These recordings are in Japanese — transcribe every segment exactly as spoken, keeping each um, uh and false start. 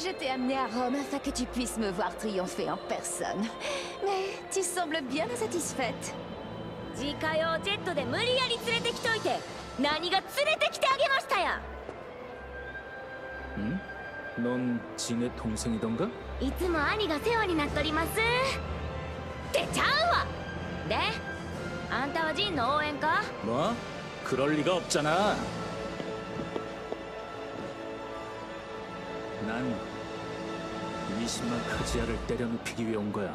Je t'ai amené à Rome afin que tu puisses me voir triompher en personne. Mais tu sembles bien insatisfaite. 自家用ジェットで無理やり連れてきといて何が連れてきてあげましたや 응? 넌 지네 동생이던가? いつも兄が世話になっとりますってちゃうわであんたはジンの応援か 뭐? 그럴 리가 없잖아. 난 미시마 카지야를 때려눕히기 위해 온 거야.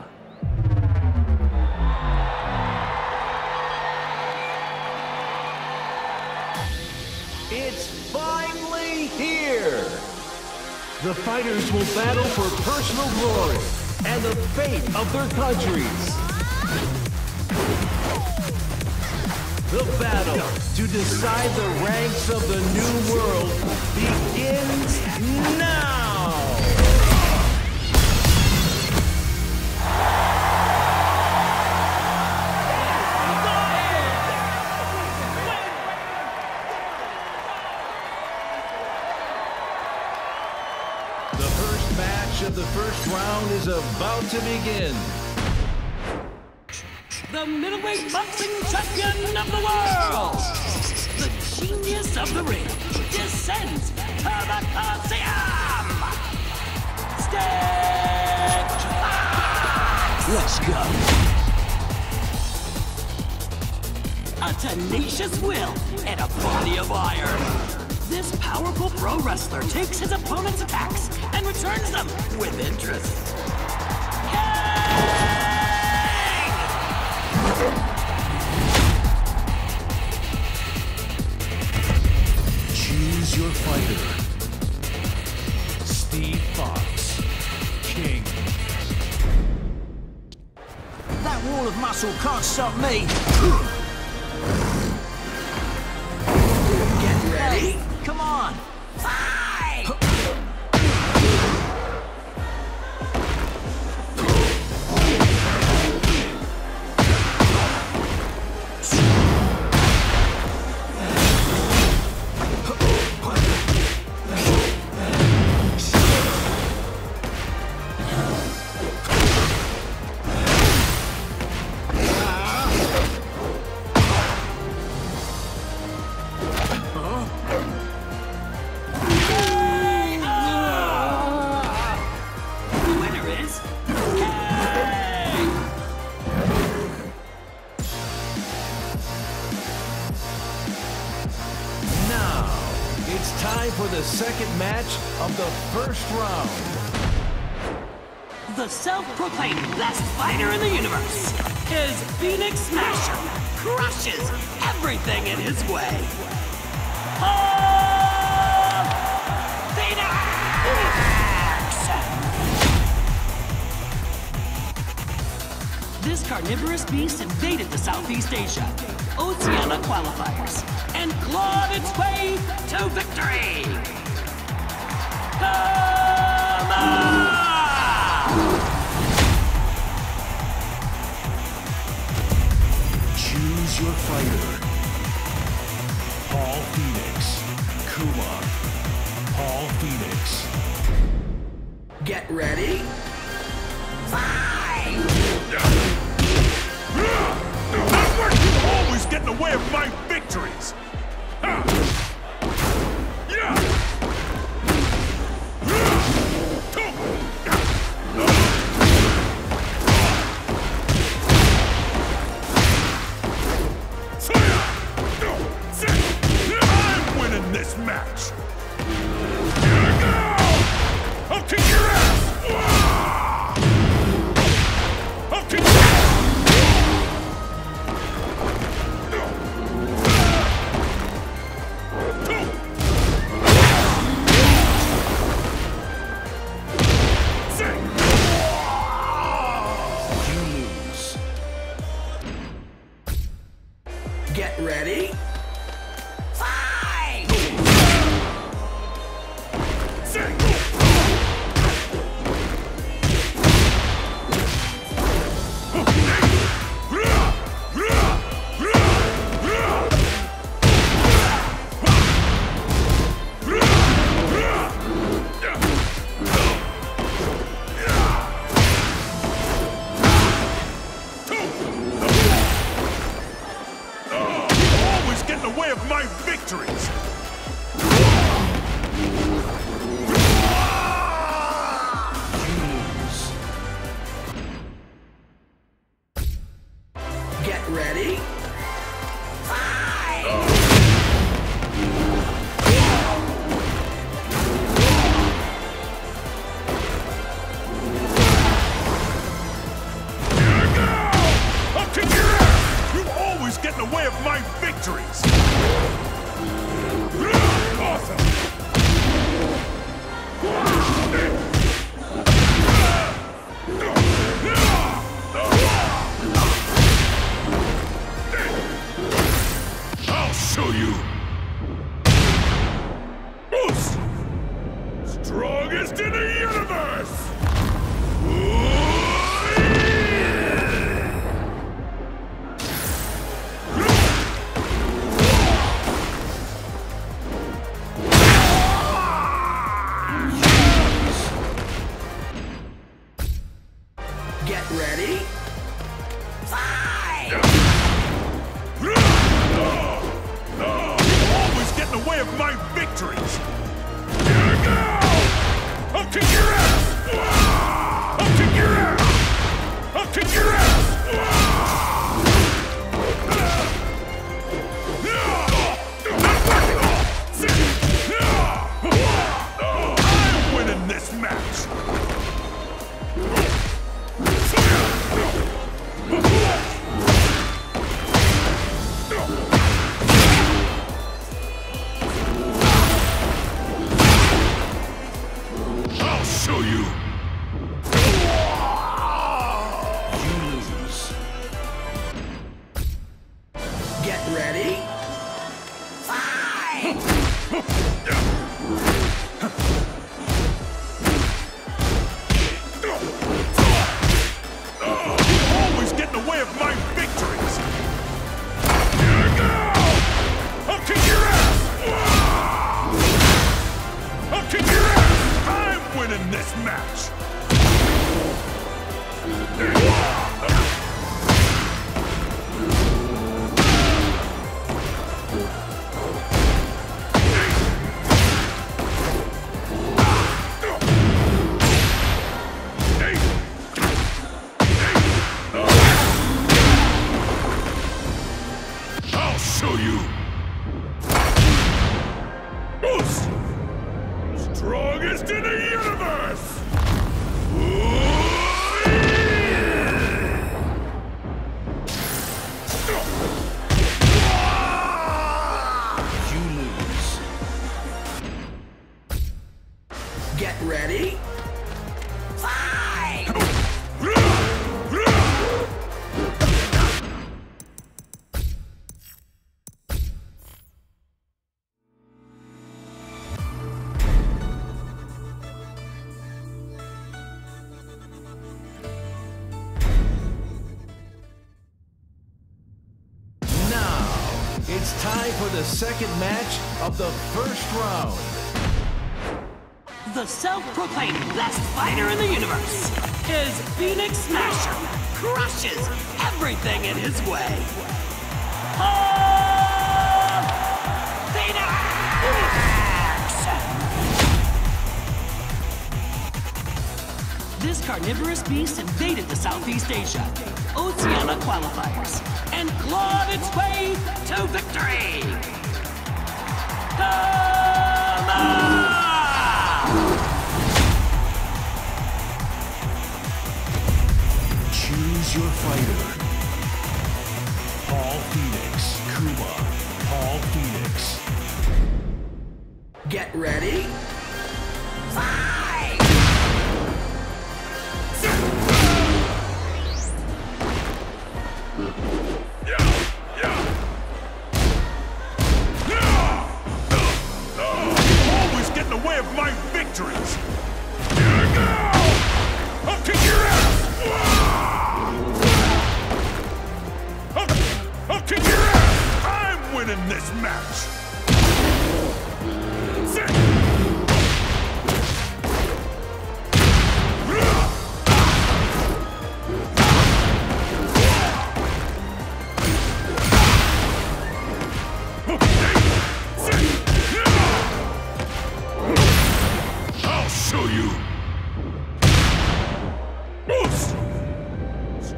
It's finally here! The fighters will battle for personal glory and the fate of their countries. The battle to decide the ranks of the new world begins now! The first match of the first round is about to begin. The middleweight boxing champion of the world, the genius of the ring, descends to the Coliseum! Stage five! Let's go. A tenacious will and a body of iron. This powerful pro wrestler takes his opponent's attacks and returns them with interest. Choose your fighter. Steve Fox, King. That wall of muscle can't stop me. Get ready. Come on. Fight! It's time for the second match of the first round. The self-proclaimed best fighter in the universe, his Phoenix Smasher, crushes everything in his way. Oh! Phoenix! This carnivorous beast invaded the Southeast Asia, Oceania qualifiers, and clawed its way to victory! Come on! Choose your fighter. Paul Phoenix. Kuma. Paul Phoenix. Get ready. Fight! That work will always get in the way of my victories! I'm winning this match! I'll kick your ass! I'll kick your ass! Get ready. Fight! my victories! Get ready. Fight! I'll kick your ass! You always get in the way of my victories! Awesome! I'll show you! Boost! Strongest in the universe! Get ready. Fight! Always get in the way of my victories! Here we go! I'll kick your ass! I'll kick your ass! I'll kick your ass! I'm winning this match! I'll show you! You lose. Get ready. Fight! Always get in the way of my victories! Here we go! I'll kick your ass! I'll kick your ass! I'm winning this match! I'll show you! Boost! Strongest in the universe! You lose. Get ready. Fight! It's time for the second match of the first round. The self-proclaimed best fighter in the universe is Phoenix Smasher. Crushes everything in his way. Oh! Phoenix! This carnivorous beast invaded the Southeast Asia, Oceania qualifiers, and clawed its way to victory! Come on! Choose your fighter. Paul Phoenix, Kuma, Paul Phoenix. Get ready. Fight! Always get in the way of my victories! Here we go! I'll kick your ass! I'll, I'll kick your ass! I'm winning this match! Sit! Hey!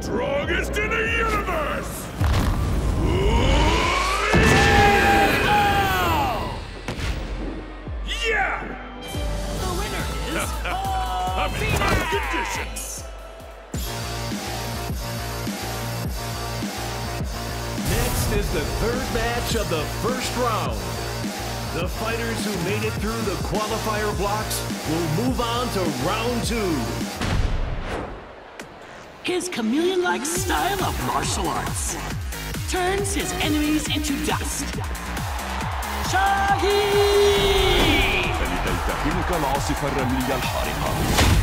strongest in the universe! Yeah! The winner is... I'm in prime condition! Next is the third match of the first round. The fighters who made it through the qualifier blocks will move on to round two. His chameleon-like style of martial arts turns his enemies into dust. Shaheen! فلتلتهمك العاصفة الرملية الحارقة.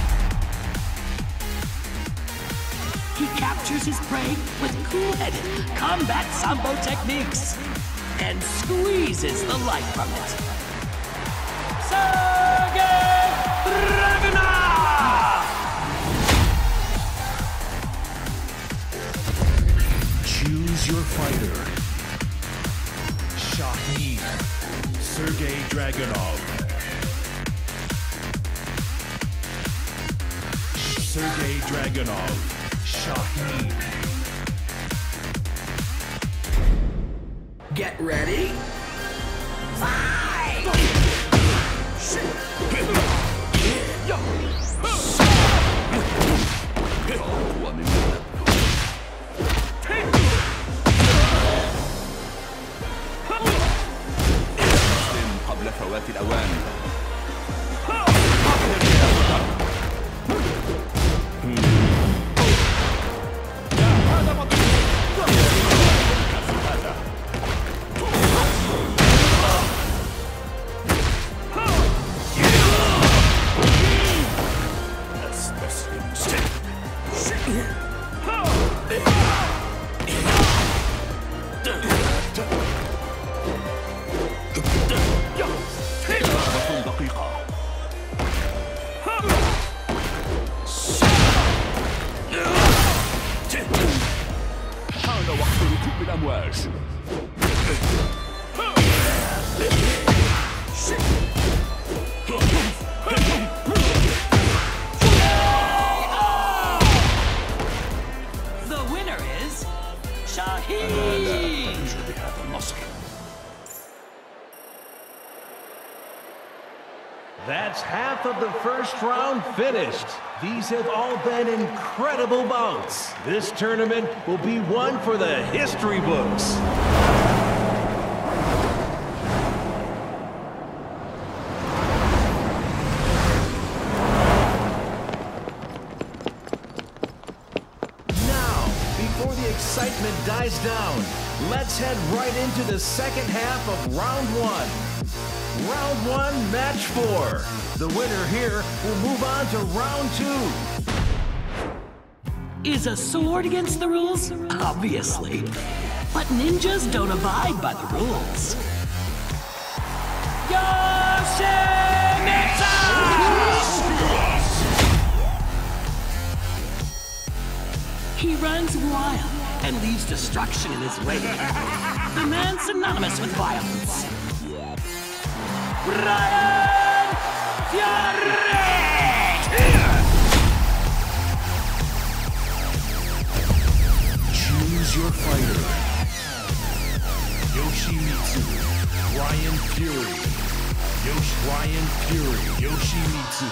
He captures his prey with cool-headed combat sambo techniques and squeezes the life from it. Sergei Dragunov! Choose your fighter. Shaheen, Sergei Dragunov. Sergei Dragunov, Shaheen. Get ready. Fight! قبل فوات الأوان. The winner is Shaheen! That's half of the first round finished. These have all been incredible bouts. This tournament will be one for the history books. Now, before the excitement dies down, let's head right into the second half of round one. Round one, match four. The winner here will move on to round two. Is a sword against the rules? Obviously. But ninjas don't abide by the rules. Yoshimitsu! He runs wild and leaves destruction in his wake. The man synonymous with violence. Bryan Fury! Choose your fighter. Yoshimitsu, Bryan Fury. Yosh Bryan Fury, Yoshimitsu.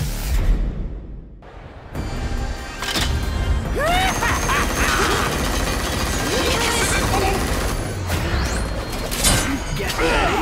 Get ready.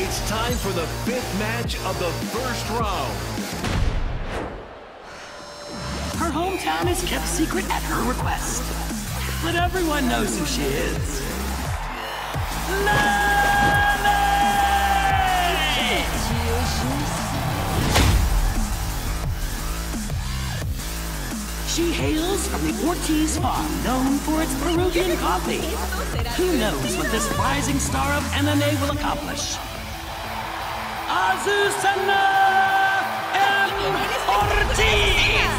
It's time for the fifth match of the first round. Her hometown is kept secret at her request, but everyone knows who she is. Lele! She hails from the Ortiz farm, known for its Peruvian coffee. Who knows what this rising star of M M A will accomplish? Azucena M. Ortiz!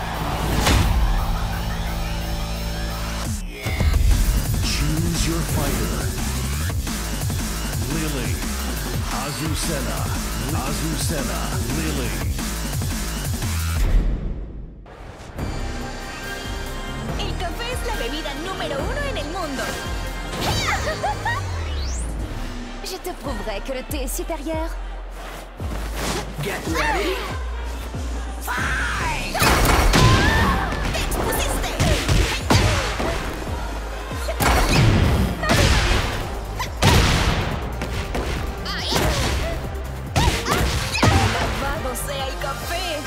Choose your fighter. Lily. Azucena. Azucena. Lily. El café es la bebida número uno en el mundo. Je te prouverai que le thé est supérieur. Get ready. Fight! ¡Te expusiste! ¡Malvado sea el café!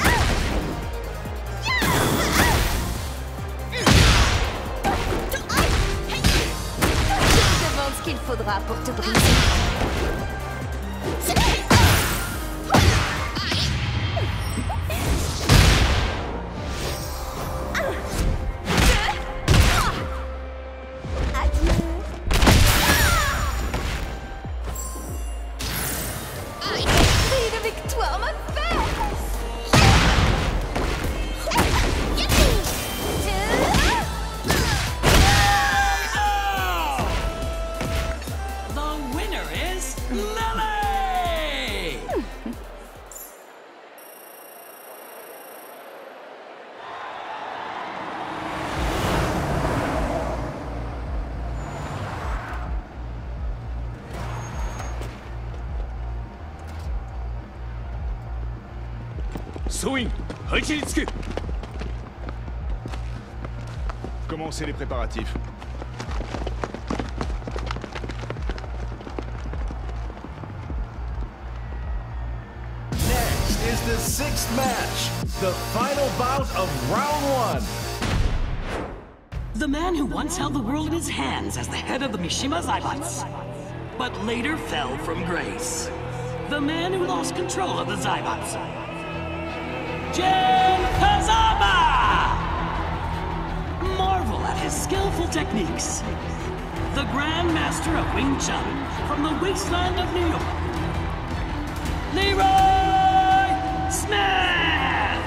Je te demande ce qu'il faudra pour te briser. Swing, commencez les préparatifs. Next is the sixth match, the final bout of round one. The man who once held the world in his hands as the head of the Mishima Zaibatsu, but later fell from grace. The man who lost control of the Zaibatsu. Jin Kazama! Marvel at his skillful techniques. The Grand Master of Wing Chun from the wasteland of New York. Leroy Smith!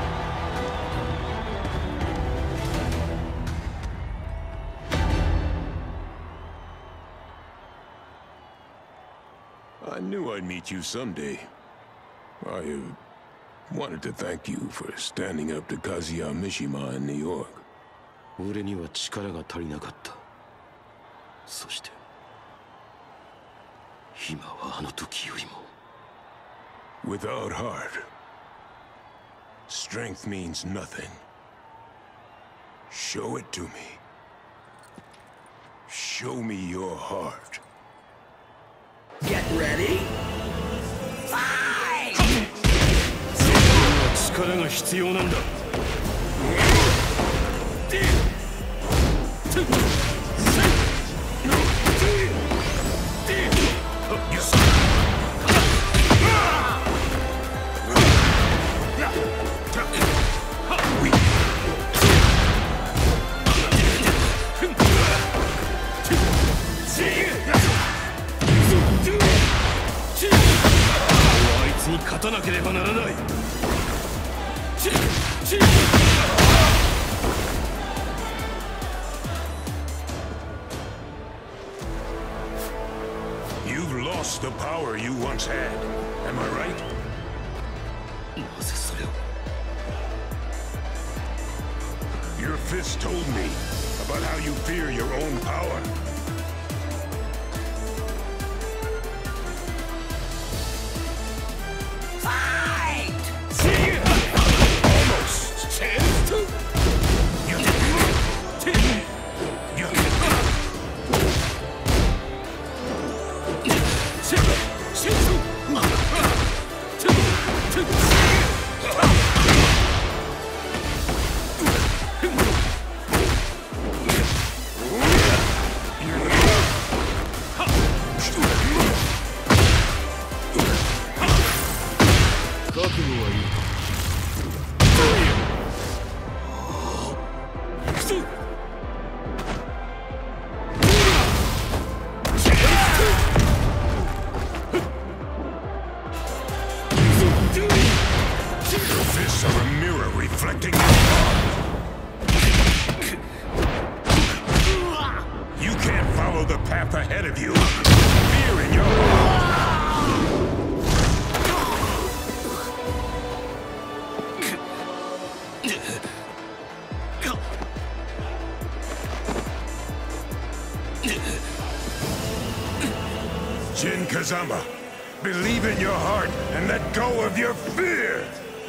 I knew I'd meet you someday. I uh, wanted to thank you for standing up to Kazuya Mishima in New York. 俺には力が足りなかった。そして今はあの時よりも。 Without heart, strength means nothing. Show it to me. Show me your heart. Get ready. Fight! 力が必要なんだ。あいつに勝たなければならない。 You've lost the power you once had. Am I right? Your fist told me about how you fear your own power. Shoot! follow the path ahead of you. Fear in your heart. Jin Kazama, believe in your heart and let go of your fear!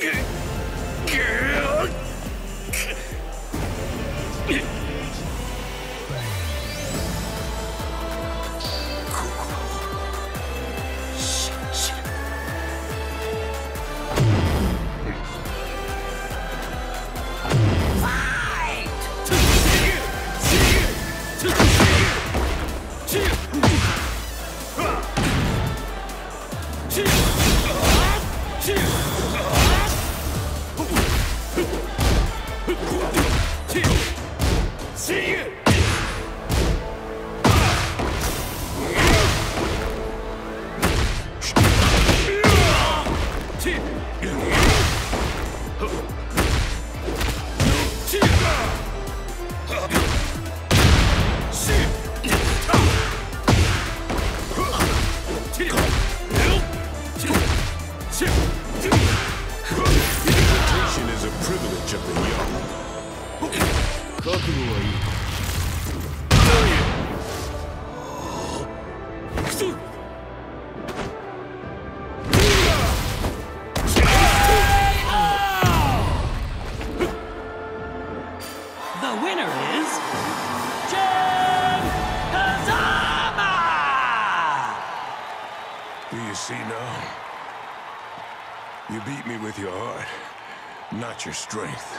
Your strength.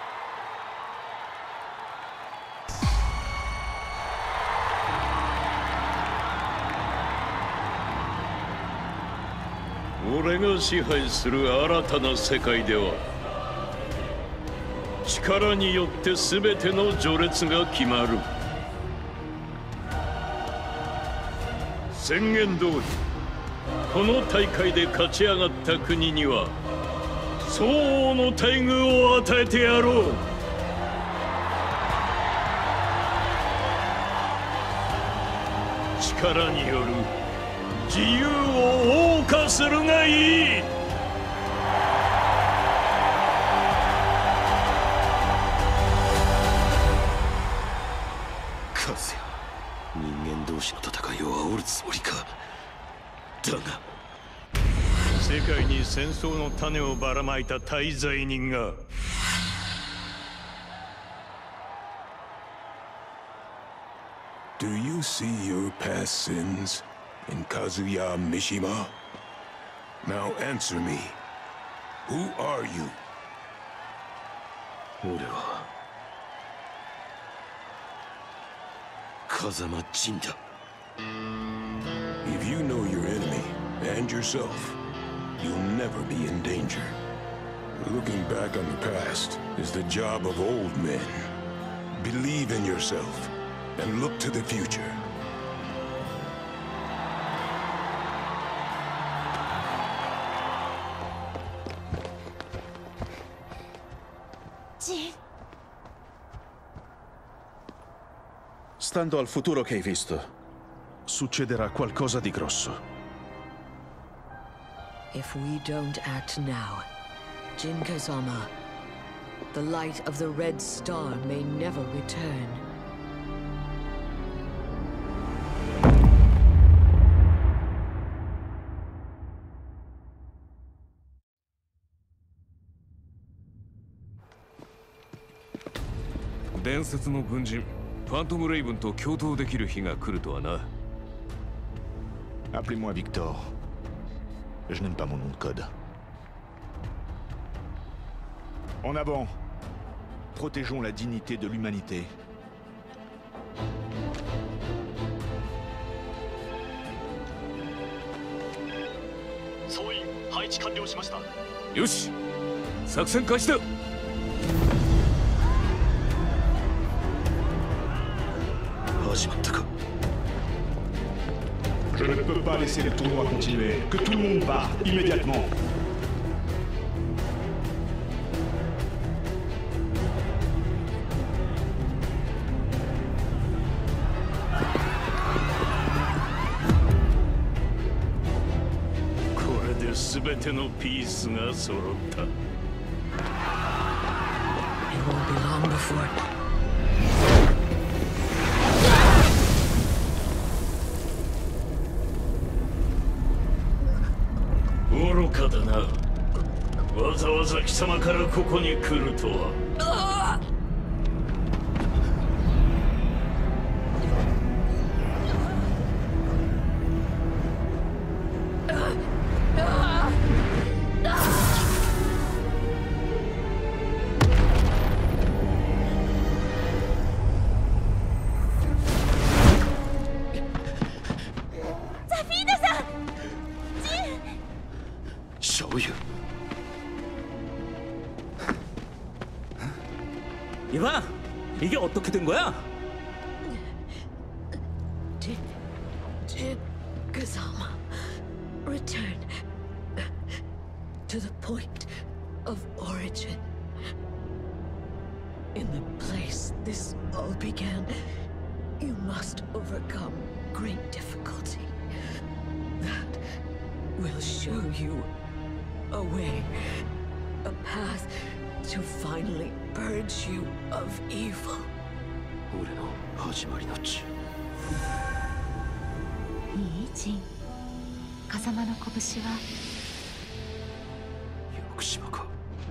俺が支配する新たな世界では、力によって全ての序列が決まる。宣言通り、この大会で勝ち上がった国には相応の待遇を与えてやろう。力による自由を謳歌するがいい。 カズヤ、人間同士の戦いを煽るつもりか。だが世界に戦争の種をばらまいた大罪人が Do you see your past sins in Kazuya Mishima? Now answer me. Who are you? 俺は風間陣だ。 If you know your enemy and yourself, you'll never be in danger. Looking back on the past is the job of old men. Believe in yourself and look to the future. Jin. Stando al futuro che hai visto, succederà qualcosa di grosso. If we don't act now, Jin Kazama, the light of the Red Star may never return. Appelez-moi Victor. Je n'aime pas mon nom de code. En avant! Protégeons la dignité de l'humanité. Yoshi! 作戦開始だ! Je ne peux pas laisser le tournoi continuer. Que tout le monde parte immédiatement. 全てのピースが揃った。 It won't be long before. 愚かだな。わざわざ貴様からここに来るとは。 이봐, 이게 어떻게 된 거야? Did did Kazama return to the point of origin? In the place this all began, you must overcome great difficulty. That will show you a way, a path to finally purge you of evil. 俺の始まりの地。 いいジン。風間の拳は。 屋久島か。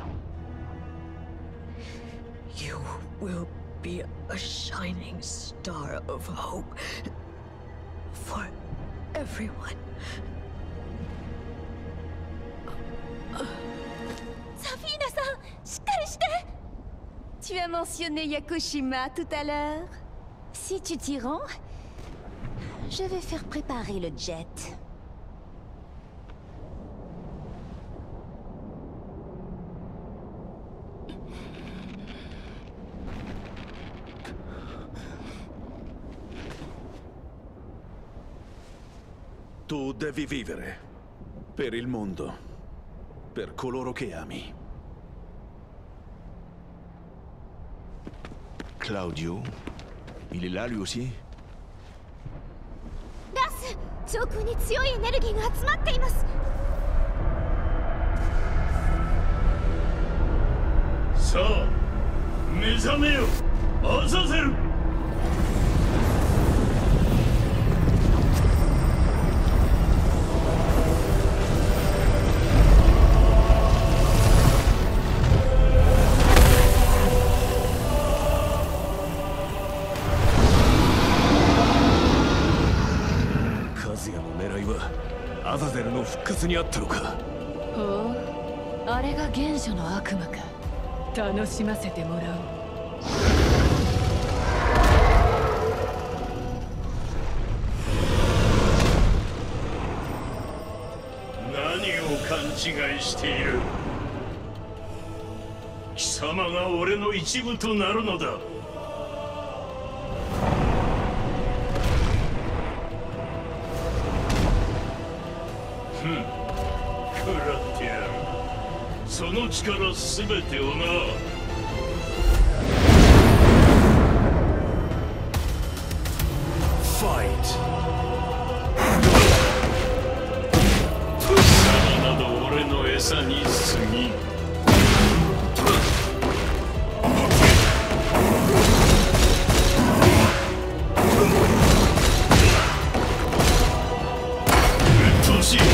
You will be a shining star of hope for everyone. Tu as mentionné Yakushima tout à l'heure. Si tu t'y rends, je vais faire préparer le jet. Tu devi vivere. Per il mondo. Per coloro che ami. Claudio, il est là lui aussi? ラス、上空に強いエネルギーが集まっています。 さあ、目覚めよ、アザゼル。 アザゼルの復活にあったのか。 ほう、あれが原初の悪魔か。楽しませてもらおう。 何を勘違いしている。貴様が俺の一部となるのだ。その力すべてをな。 ファイト。 貴様など俺の餌に過ぎん。うっとうしい。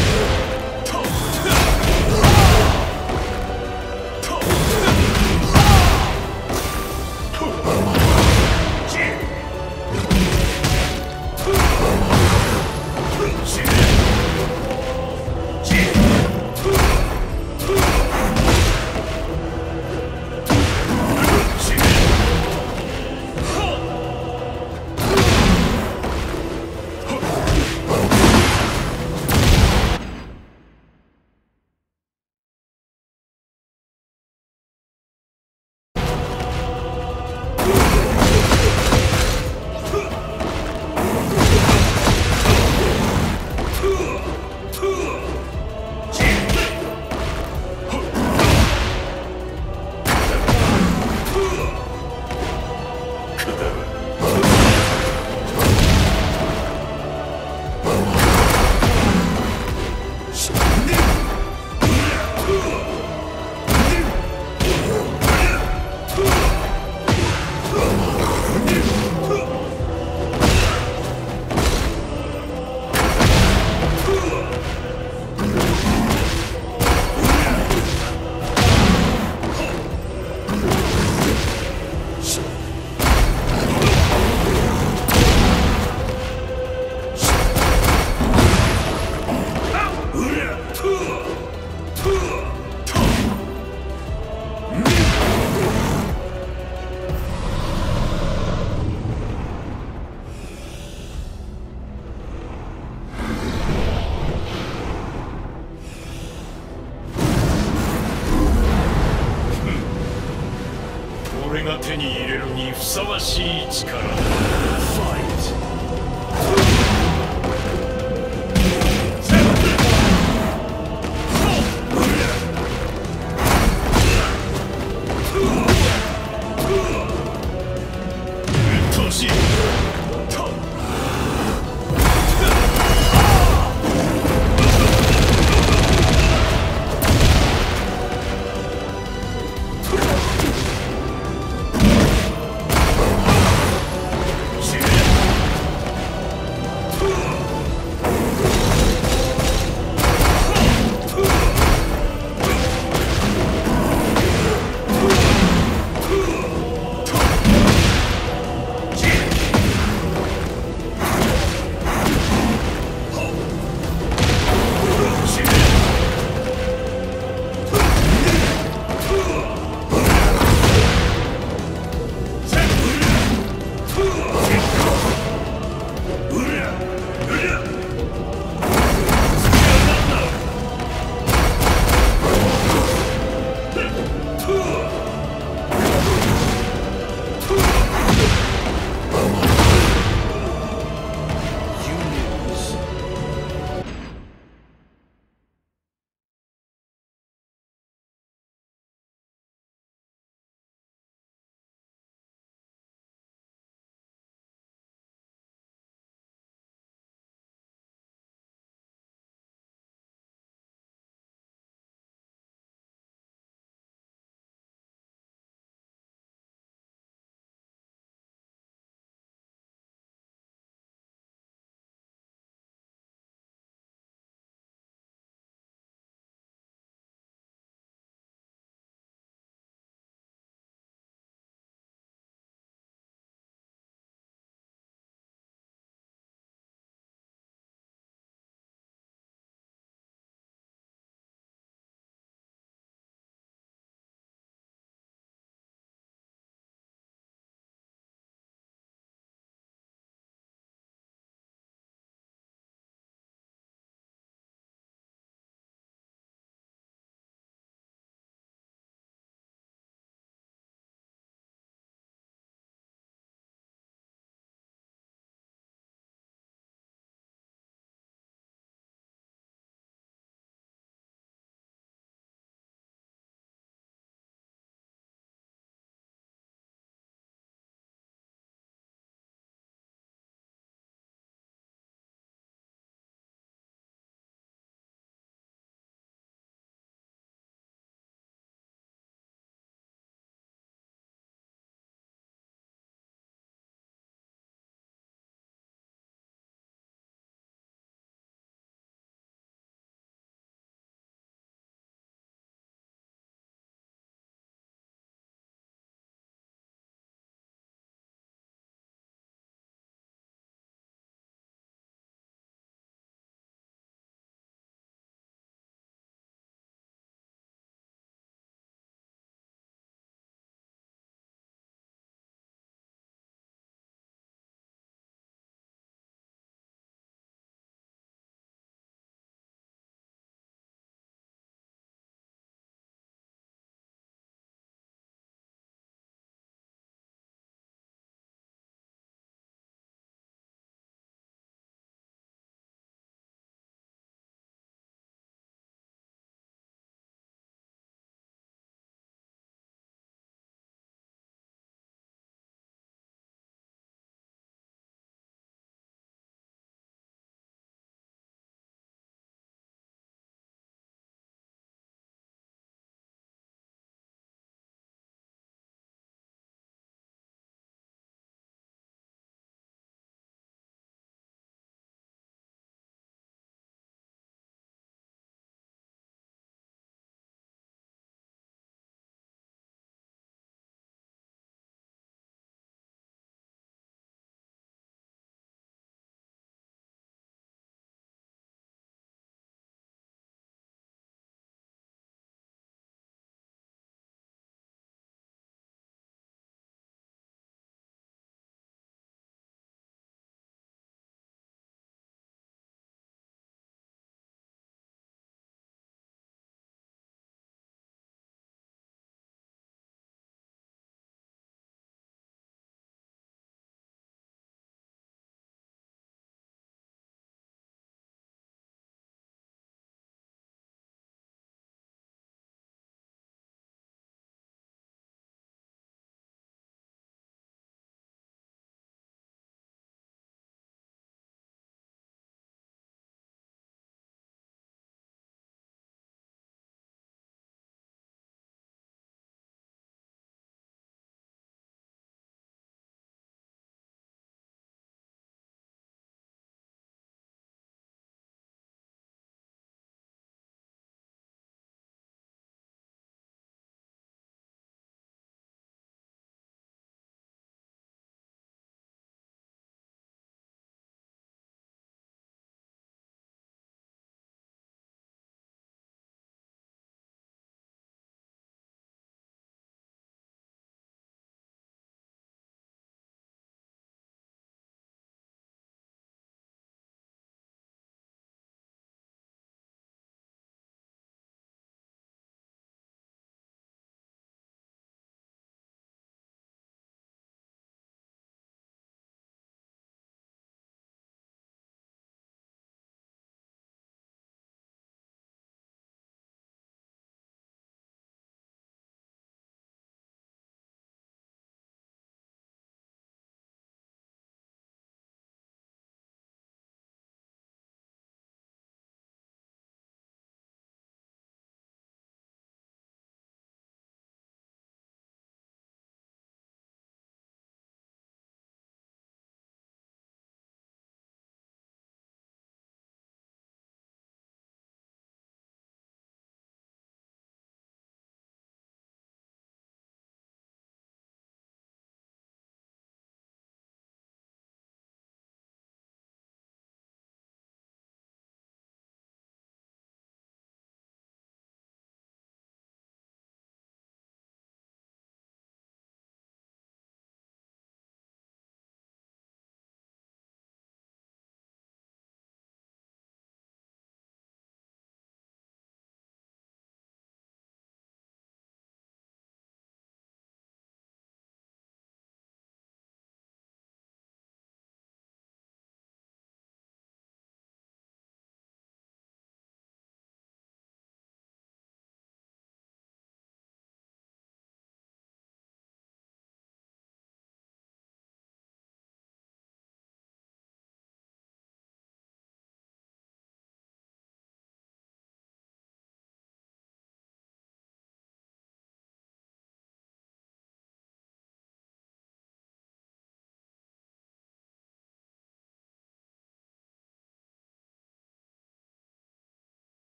手に入れるにふさわしい力だ。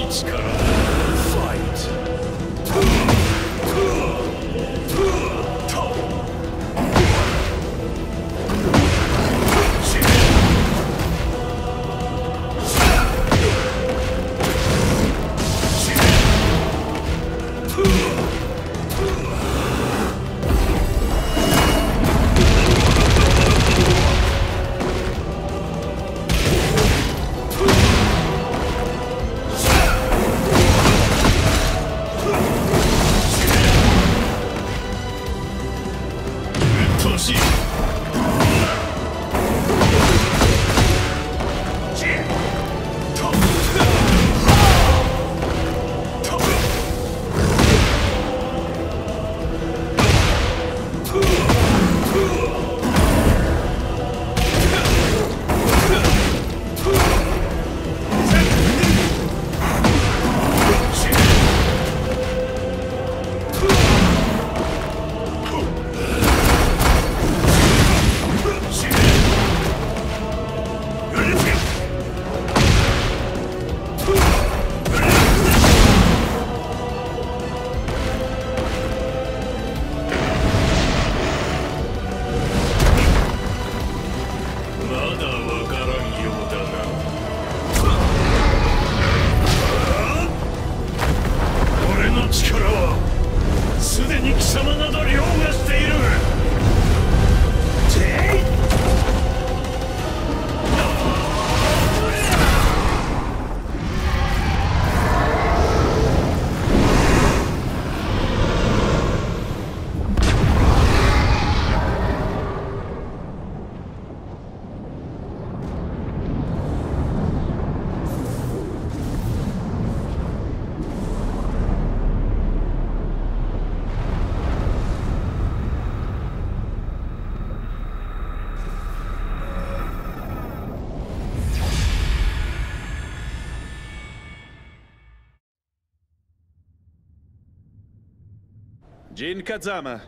Jin Kazama,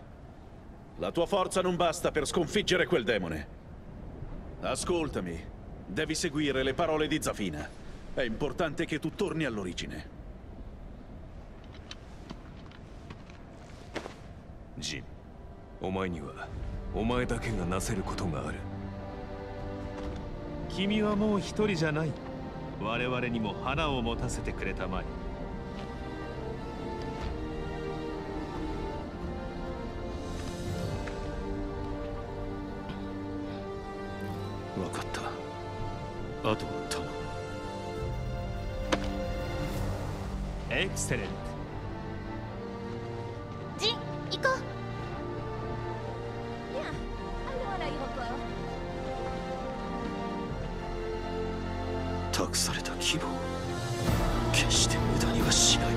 la tua forza non basta per sconfiggere quel demone. Ascoltami, devi seguire le parole di Zafina. È importante che tu torni all'origine. Jin, お前にはお前だけがなせることがある。 君はもう一人じゃない。我々にも花を持たせてくれたまえ。 分かった。あとは頼む。 エクセレント。 ジン、行こう。 Bien, allons à l'aéroport. 託された希望、決して無駄にはしない。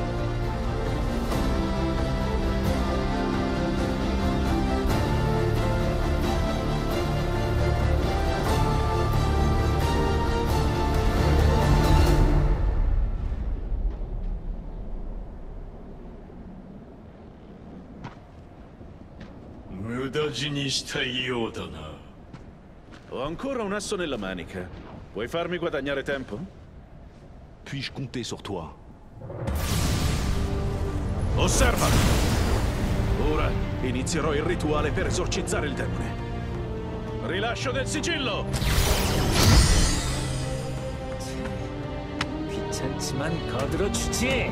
無駄死にしたいようだな。 Ho ancora un asso nella manica. Vuoi farmi guadagnare tempo? Puis-je compter sur toi? Osserva! Ora inizierò il rituale per esorcizzare il demone. Rilascio del sigillo! 귀찮지만 거들어주지!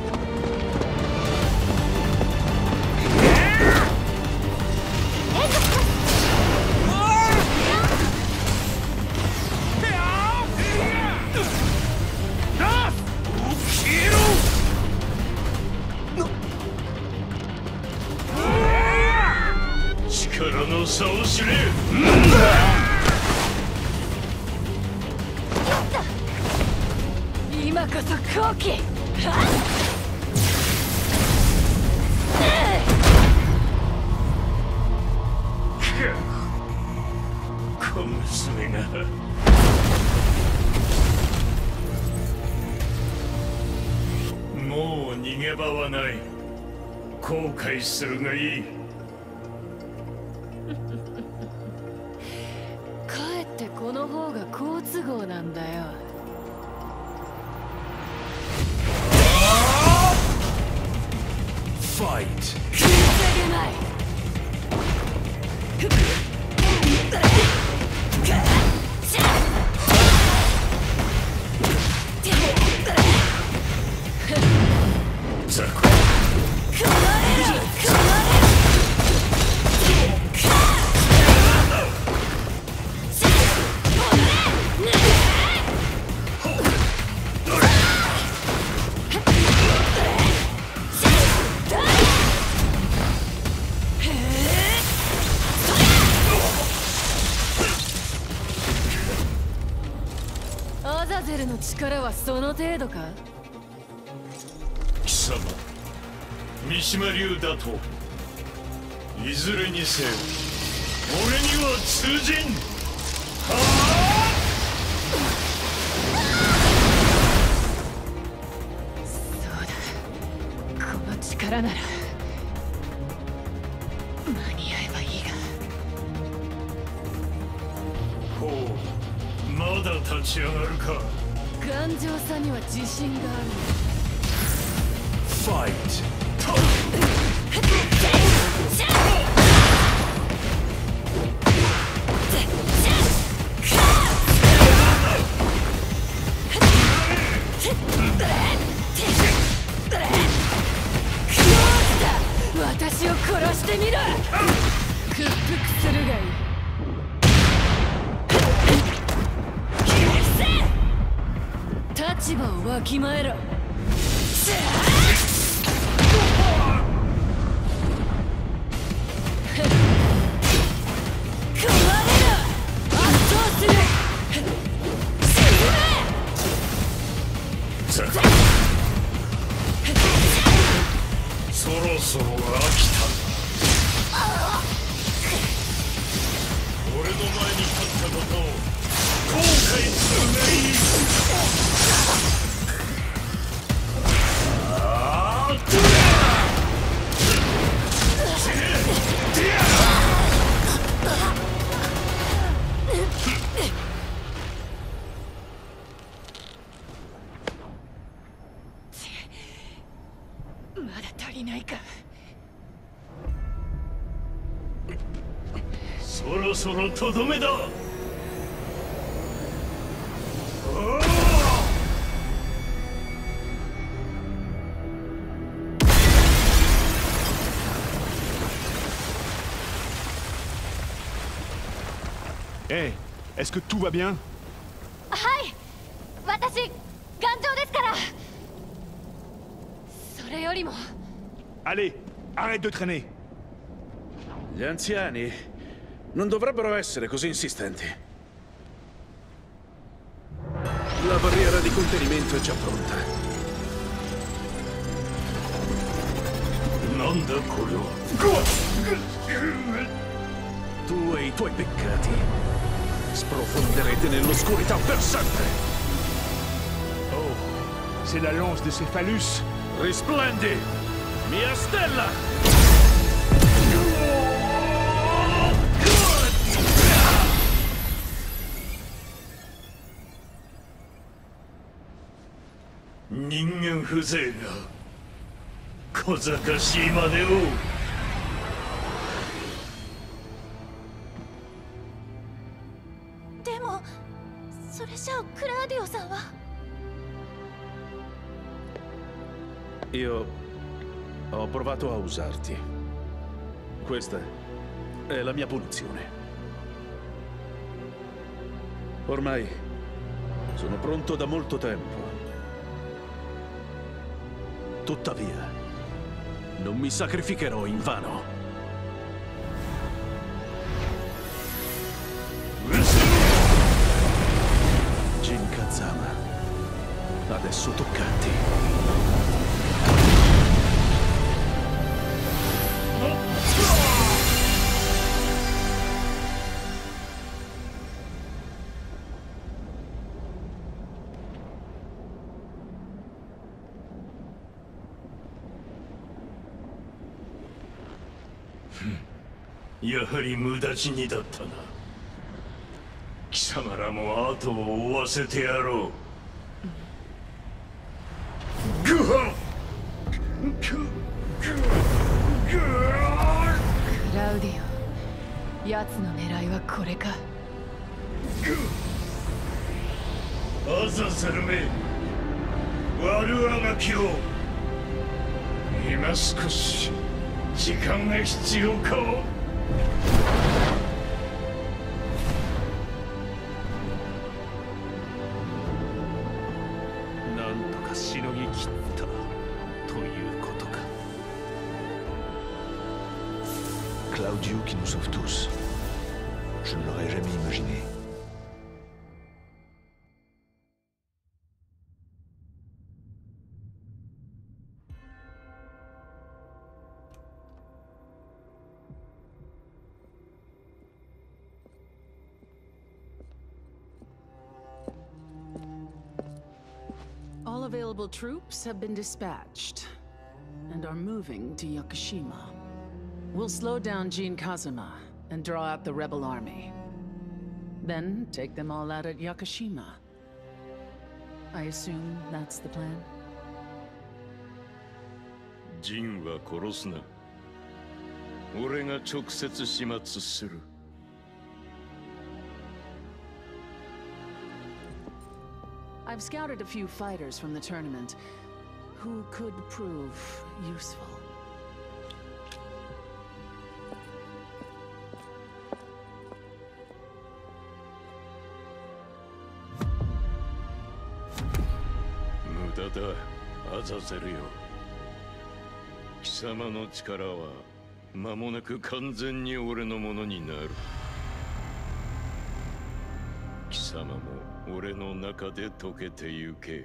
もう逃げ場はない。後悔するがいい。 かえってこの方が好都合なんだよ。 Fight! アザゼルの力はその程度か？ 貴様、三島流だといずれにせよ俺には通じん。 そうだ、この力なら間に合えばいいが。 ほう、まだ立ち上がるか。 頑丈さには自信がある。 Fight! 私を殺してみろ。屈服するがいい。立場をわきまえろ。 そろそろ飽きた。俺の前に立ったことを後悔するがいい。あーっとまだ足りないか。 そろそろとどめだ。 Hey, est-ce que tout va bien? はい、私頑丈ですから。それよりも Allez, arrête de traîner. Gli anziani non dovrebbero essere così insistenti. La barriera di contenimento è già pronta. なんだこれは。 Tu e i tuoi peccati sprofonderete nell'oscurità per sempre. Oh, c'est la lance de Céphalus. Risplendi, mia stella! Ningen風情が小賢しいまでを。 でもそれじゃあクラーディオさんは。 Io ho provato a usarti. Questa è la mia punizione. Ormai sono pronto da molto tempo. Tuttavia, non mi sacrificherò in vano. Jin Kazama, adesso tocca a te. Hmm. やはり無駄死にだったな。貴様らも後を追わせてやろう。グハッ！ ラウディオ、奴の狙いはこれか。 アザゼルめ、悪あがきを。今少し時間が必要か。 なんとかしのぎ切ったということか。 Claudio qui nous sauve tous. Je ne l'aurais jamais imaginé. All available troops have been dispatched and are moving to Yakushima. We'll slow down Jin Kazuma and draw out the rebel army. Then take them all out at Yakushima. I assume that's the plan? ジンは殺すな。俺が直接始末する。 I've scouted a few fighters from the tournament who could prove useful. Mudada, Azazelよ。貴様の力は間もなく完全に俺のものになる。貴様も俺の中で溶けてゆけ。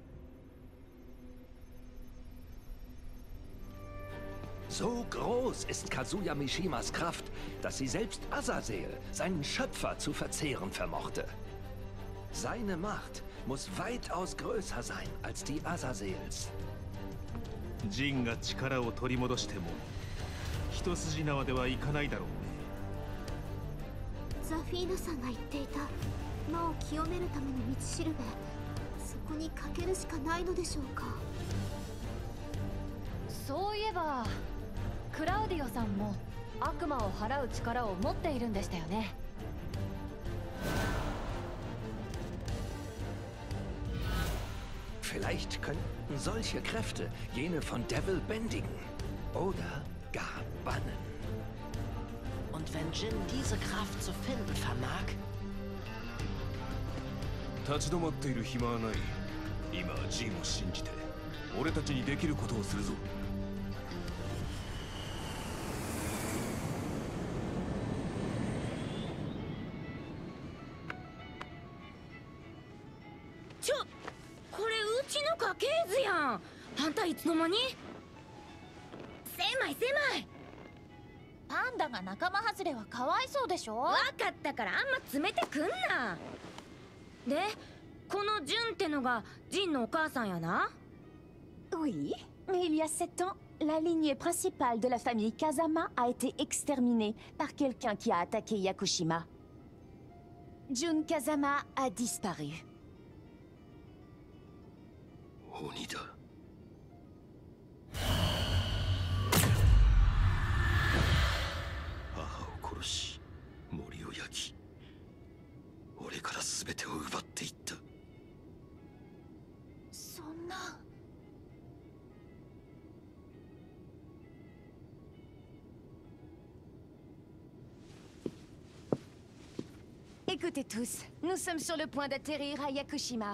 So groß ist Kazuya Mishimas Kraft, dass sie selbst Azazel, seinen Schöpfer, zu verzehren vermochte. Seine Macht muss weitaus größer sein als die Azazels. ジンが力を取り戻しても一筋縄ではいかないだろうね。 ザフィーナさんが言っていた魔を清めるための道しるべ、そこにかけるしかないのでしょうか。 そういえばクラウディオさんも悪魔を払う力を持っているんでしたよね。 Vielleicht könnten solche Kräfte jene von Devil bändigen oder gar bannen. Und wenn Jin diese Kraft zu finden vermag? 立ち止まっている暇はない。今はジンを信じて俺たちにできることをするぞ。 ちょ、これうちの家系図やん。あんたいつの間に？狭い狭い。パンダが仲間外れはかわいそうでしょ。わかったからあんま詰めてくんな。で、このジュンってのがジンのお母さんやな。 Oui, mais il y a sept ans, la lignée principale de la famille Kazama a été exterminée par quelqu'un qui a attaqué Yakushima. Jun Kazama a disparu. 鬼だ。母を殺し、森を焼き、俺から全てを奪っていった。 そんな。Écoutez tous, nous sommes sur le point d'atterrir à Yakushima.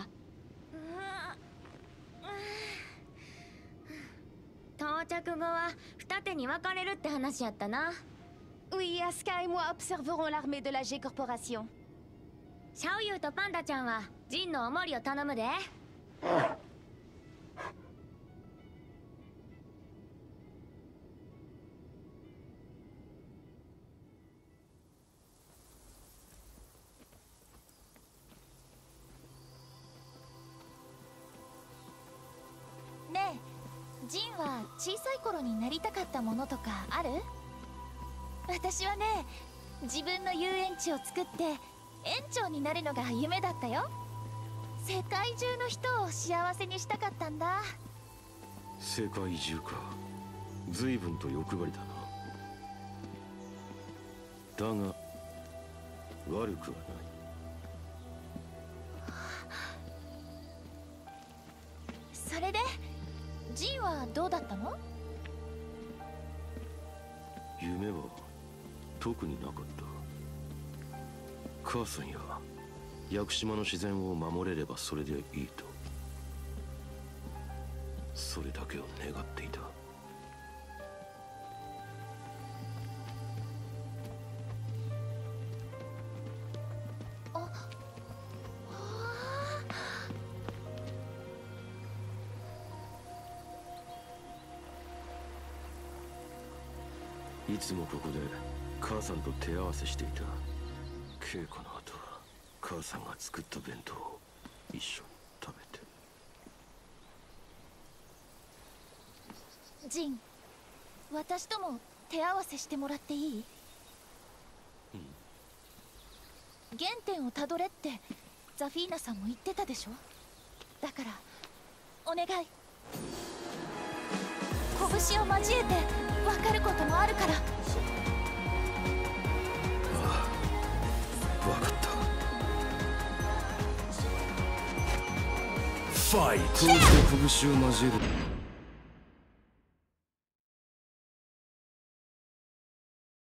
到着後は二手に分かれるって話やったな。 Oui, Asuka et moi observerons l'armée de la G Corporation. シャオユーとパンダちゃんはジンのおもりを頼むで。ねえ、ジンは小さい頃になりたかったものとかある？私はね、自分の遊園地を作って園長になるのが夢だったよ。世界中の人を幸せにしたかったんだ。 世界中か。随分と欲張りだな。 だが悪くはない。 それでジンはどうだったの？ 夢は特になかった。母さんや屋久島の自然を守れればそれでいいと、それだけを願っていた。いつもここで母さんと手合わせしていた。稽古の後は母さんが作った弁当を一緒に食べて。 ジン、私とも手合わせしてもらっていい？ うん。 原点をたどれってザフィーナさんも言ってたでしょ。だからお願い。拳を交えて分かることもあるから。 ああ、分かった。 ファイト。 こうして拳を交える。